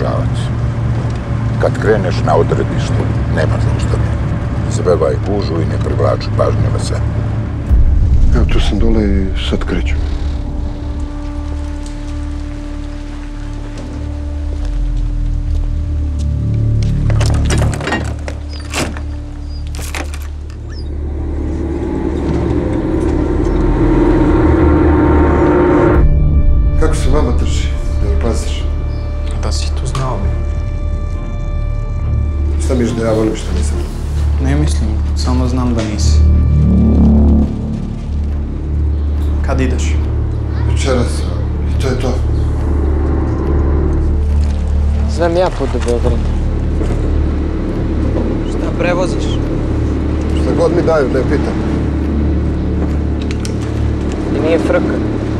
pridržavati. Kad kreneš na odredište, nema zaustavljanja. Zabevaj gužu i ne privlači pažnju na sebe. Evo, tu sam dole i sad kreću. Kako se vama drži? Jel paziš? Da si to znao bi. Šta misliš da ja volim što nisam? Ne mislim, samo znam da nisi. Kad ideš? Večeras. I to je to. Znam ja put do Belgrada. Šta prevoziš? Šta god mi daju, ne pitam. I nije frka.